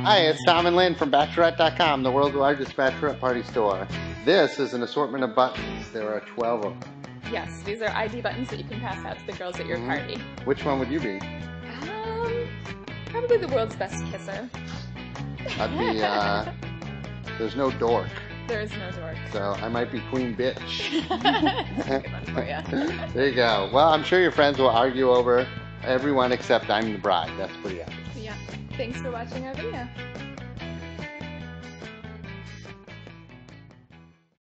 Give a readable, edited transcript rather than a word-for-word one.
Hi, it's Tom and Lynn from Bachelorette.com, the world's largest bachelorette party store. This is an assortment of buttons. There are 12 of them. Yes, these are ID buttons that you can pass out to the girls at your party. Which one would you be? Probably the world's best kisser. I'd be, there's no dork. There is no dork. So I might be Queen Bitch. That's a good one for you. There you go. Well, I'm sure your friends will argue over everyone except I'm the bride. That's pretty obvious. Yeah. Thanks for watching our video.